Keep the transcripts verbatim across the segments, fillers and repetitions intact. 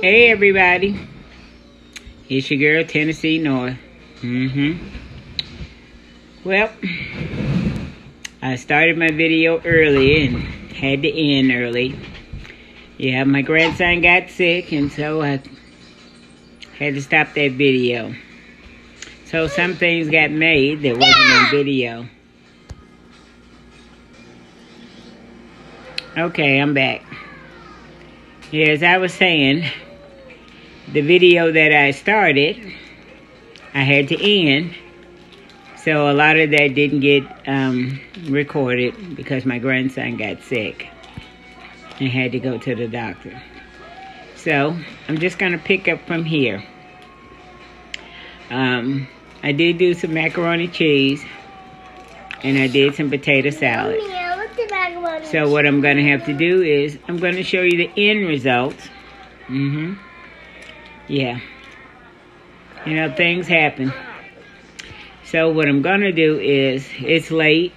Hey everybody, it's your girl Tennessee North. Mm-hmm. Well, I started my video early and had to end early. Yeah, my grandson got sick and so I had to stop that video. So some things got made that wasn't on video. Okay, I'm back. Yeah, as I was saying, the video that I started, I had to end. So a lot of that didn't get um, recorded because my grandson got sick and had to go to the doctor. So I'm just going to pick up from here. Um, I did do some macaroni cheese and I did some potato salad. So what I'm going to have to do is I'm going to show you the end result. Mm-hmm. Yeah. You know, things happen. So what I'm going to do is, it's late.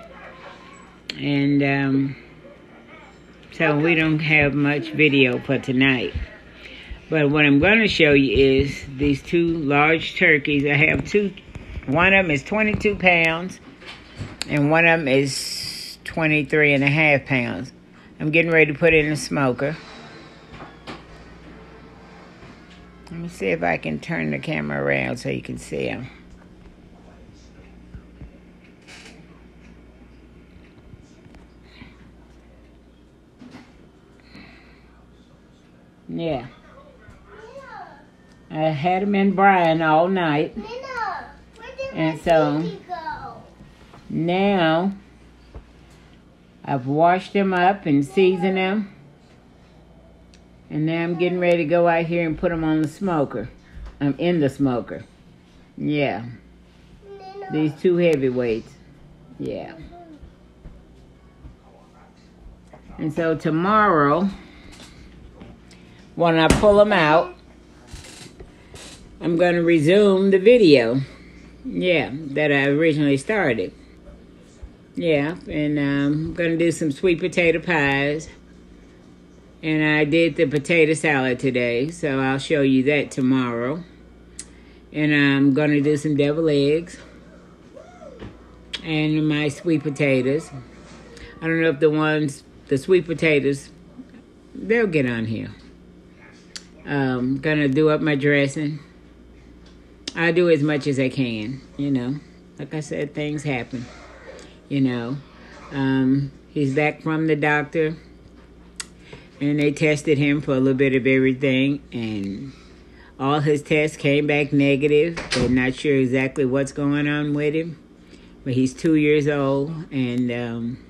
And um, so we don't have much video for tonight. But what I'm going to show you is these two large turkeys. I have two. One of them is twenty-two pounds. And one of them is twenty-three and a half pounds. I'm getting ready to put it in the smoker. Let me see if I can turn the camera around so you can see them. Yeah. I had them in brine all night. And so now I've washed them up and seasoned them. And now I'm getting ready to go out here and put them on the smoker. I'm in the smoker. Yeah. These two heavyweights. Yeah. And so tomorrow, when I pull them out, I'm going to resume the video. Yeah, that I originally started. Yeah, and um, I'm going to do some sweet potato pies. And I did the potato salad today, so I'll show you that tomorrow. And I'm going to do some deviled eggs. And my sweet potatoes. I don't know if the ones, the sweet potatoes, they'll get on here. Um, going to do up my dressing. I do as much as I can, you know. Like I said, things happen, you know. Um, he's back from the doctor. And they tested him for a little bit of everything. And all his tests came back negative. They're not sure exactly what's going on with him. But he's two years old. And um,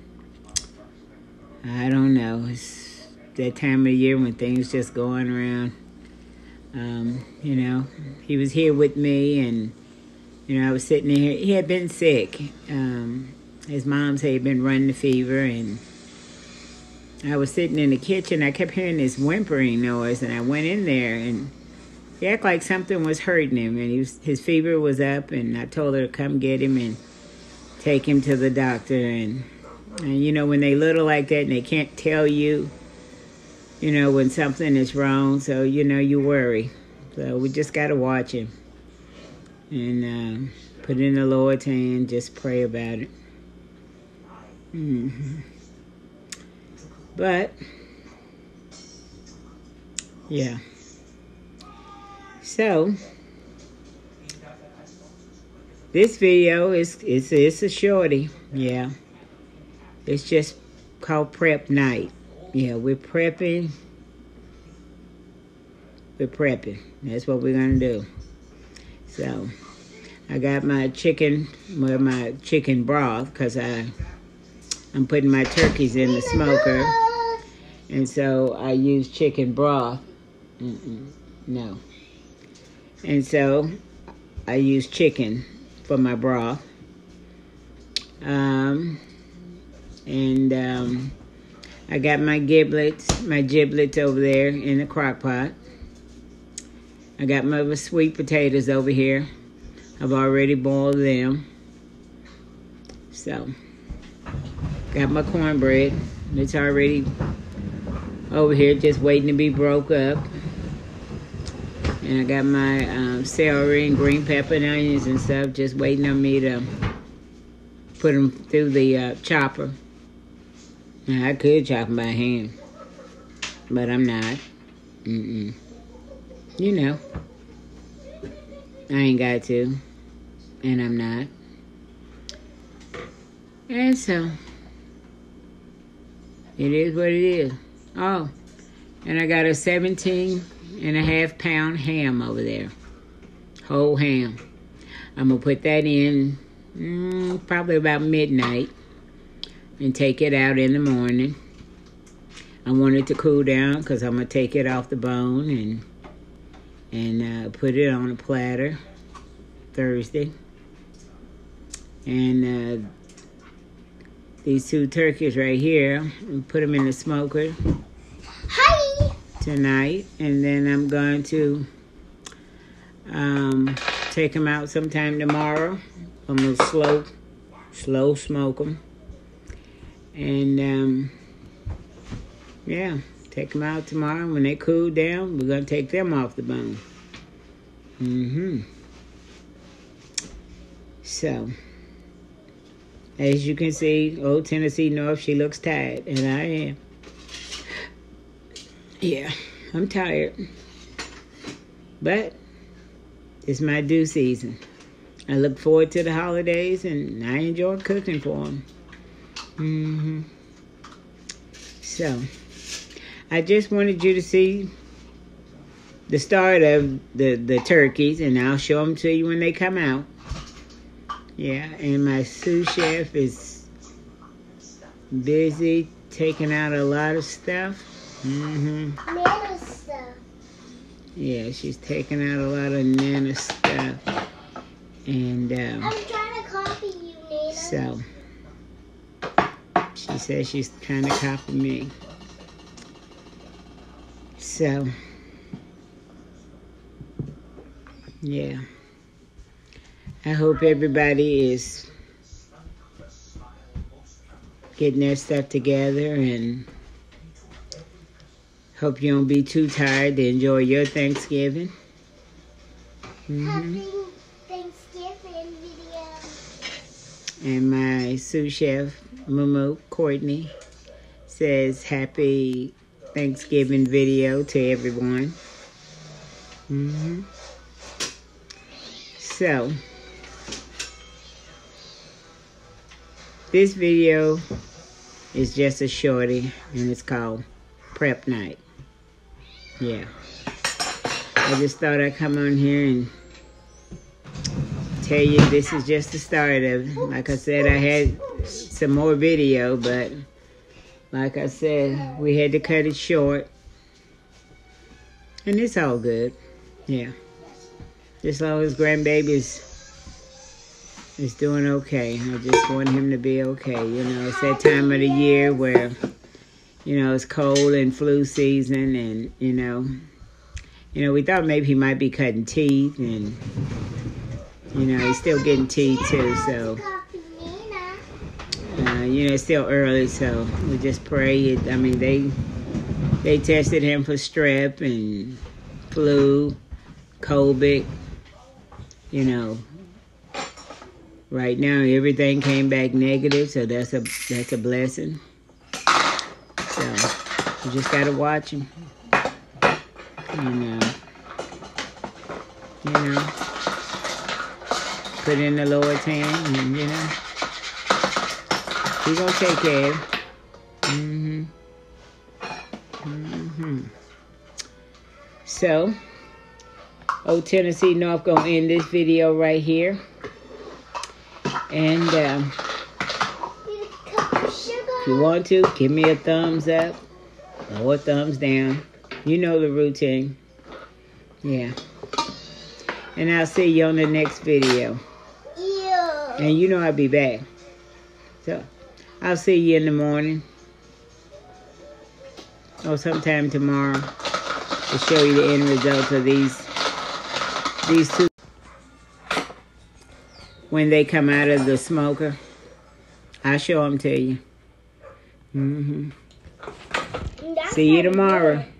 I don't know. It's that time of year when things just going around. Um, you know, he was here with me. And, you know, I was sitting there. He had been sick. Um, his mom said he'd been running the fever. And I was sitting in the kitchen. I kept hearing this whimpering noise, and I went in there, and he acted like something was hurting him, and he was, his fever was up, and I told her to come get him and take him to the doctor. And, and you know, when they little like that and they can't tell you, you know, when something is wrong, so, you know, you worry. So we just got to watch him and um, put it in the Lord's hand, just pray about it. Mm-hmm. But, yeah. So, this video is, is, it's a shorty. Yeah. It's just called Prep Night. Yeah, we're prepping. We're prepping. That's what we're going to do. So, I got my chicken, well, my chicken broth, because I... I'm putting my turkeys in the smoker. And so I use chicken broth. Mm-mm, no. And so I use chicken for my broth. Um, and um, I got my giblets, my giblets over there in the crock pot. I got my sweet potatoes over here. I've already boiled them. So... got my cornbread. It's already over here just waiting to be broke up. And I got my um, celery and green pepper and onions and stuff just waiting on me to put them through the uh, chopper. Now, I could chop them by hand, but I'm not. Mm-mm. You know. I ain't got to. And I'm not. And so, it is what it is. Oh, and I got a seventeen and a half pound ham over there. Whole ham. I'm going to put that in mm, probably about midnight and take it out in the morning. I want it to cool down because I'm going to take it off the bone and and uh, put it on a platter Thursday. And uh, these two turkeys right here, put them in the smoker Hi. tonight. And then I'm going to um, take them out sometime tomorrow. I'm going to slow, slow smoke them. And um, yeah, take them out tomorrow. When they cool down, we're going to take them off the bone. Mm-hmm. So, as you can see, old Tennessee North, she looks tired, and I am. Yeah, I'm tired. But it's my due season. I look forward to the holidays, and I enjoy cooking for them. Mm-hmm. So, I just wanted you to see the start of the, the turkeys, and I'll show them to you when they come out. Yeah, and my sous chef is busy taking out a lot of stuff. Mm-hmm. Nana stuff. Yeah, she's taking out a lot of Nana stuff. And um, I'm trying to copy you, Nana. so, she says she's trying to copy me. So, yeah. I hope everybody is getting their stuff together, and hope you don't be too tired to enjoy your Thanksgiving. Mm-hmm. Happy Thanksgiving video. And my sous chef, Mumu Courtney, says happy Thanksgiving video to everyone. Mm-hmm. So, this video is just a shorty, and it's called Prep Night. Yeah. I just thought I'd come on here and tell you this is just the start of it. Like I said, I had some more video, but like I said, we had to cut it short. And it's all good. Yeah. As long as grandbaby's is doing okay. I just want him to be okay. You know, it's that time of the year where, you know, it's cold and flu season, and, you know, you know, we thought maybe he might be cutting teeth, and, you know, he's still getting teeth too, so, uh, you know, it's still early, so we just pray. It, I mean, they, they tested him for strep and flu, COVID, you know. Right now, everything came back negative, so that's a that's a blessing. So, you just gotta watch him. And, uh, you know, put in the Lord's hand, and, you know, He's gonna take care of him. Mm-hmm. Mm-hmm. So, old Tennessee North gonna end this video right here. And um, if you want to, give me a thumbs up or a thumbs down. You know the routine. Yeah. And I'll see you on the next video. Yeah. And you know I'll be back. So, I'll see you in the morning. Or sometime tomorrow to show you the end result of these, these two. When they come out of the smoker, I'll show them to you. Mm-hmm. See you tomorrow.